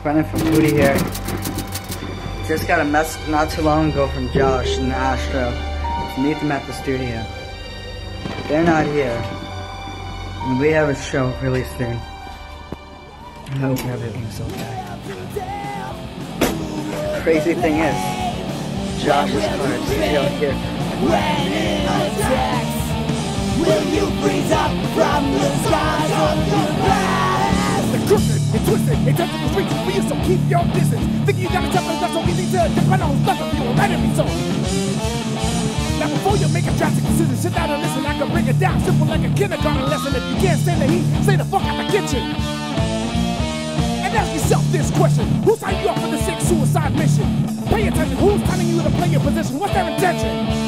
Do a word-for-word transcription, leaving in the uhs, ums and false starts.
Brennan from Booty here. Just got a message not too long ago from Josh and Astro to meet them at the studio. They're not here. And we have a show really soon. I hope everything's okay. Crazy thing is, Josh's car is still here. When it attacks, will you freeze up from the skies of your past? It's crooked, it's twisted, it touches the streets for you, so keep your distance. Thinking you got a temper that's so easy to depend on stuff if you were ready to be so. Now before you make a drastic decision, sit down and listen. I can break it down simple like a kindergarten lesson. If you can't stand the heat, stay the fuck out the kitchen. And ask yourself this question: who signed you up for the sick suicide mission? Pay attention, who's telling you to play your position? What's their intention?